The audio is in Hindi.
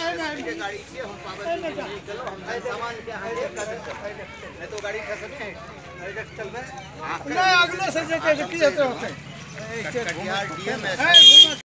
गाड़ी से हम पाबंदी नहीं चलो हम सामान के हाथ नहीं तो गाड़ी खसम है चल रहा है। नहीं अगले से जे की होते हैं